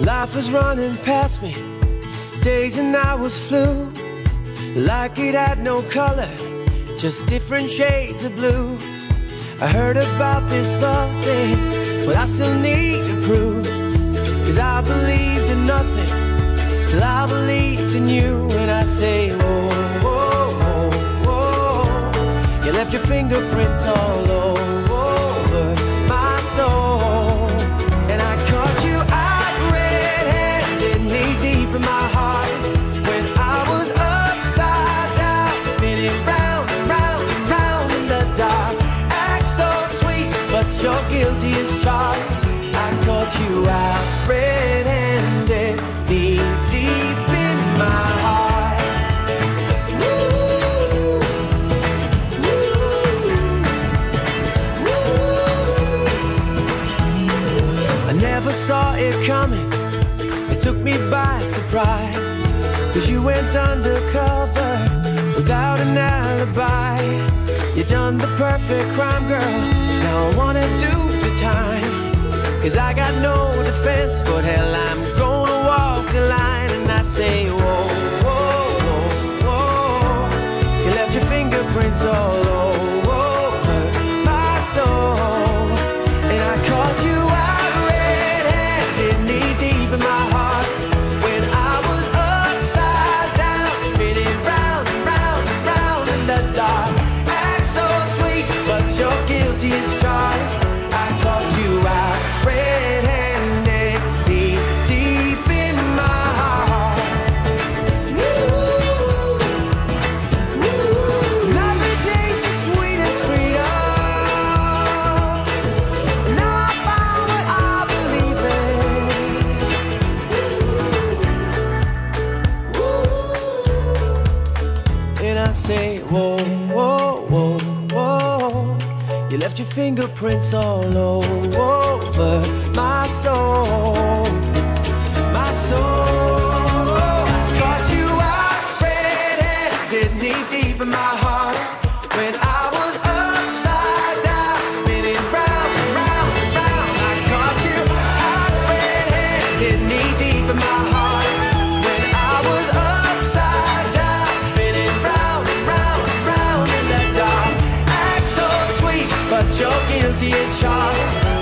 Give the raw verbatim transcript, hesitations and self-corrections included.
Life was running past me, days and hours flew, like it had no color, just different shades of blue. I heard about this love thing, but I still need to prove, 'cause I believed in nothing till I believed in you. And I say, whoa, whoa, whoa, whoa. You left your fingerprints all over my soul, and I caught you out red-handed, knee deep in my heart, when I was upside down, spinning round and round and round in the dark. Act so sweet, but you're guilty as charged. I caught you out red-handed, knee deep in my heart. Woo, woo, woo. I never saw it coming, it took me by surprise, 'cause you went undercover without an alibi. You done the perfect crime, girl, now I wanna do the time, 'cause I got no defense, but hell, I'm gonna walk the line. And I say, whoa, whoa, whoa, whoa. You left your fingerprints all over my soul, and I caught you out red-handed, knee deep in my heart, when I was upside down, spinning round and round and round in the dark. Act so sweet, but you're guilty as charged. I caught you out red-handed, knee deep in my heart. Woo, woo. Nothing tastes as sweet as freedom, and I found what I believe in. Woo. And I say, whoa, whoa, whoa, whoa. You left your fingerprints all over my soul, my soul. I caught you out red-handed, knee deep in my heart, when I was upside down, spinning round and round and round. I caught you out red-handed, knee deep in my heart, when I was upside down, spinning round and round and round in the dark. Act so sweet, but you're guilty as charged.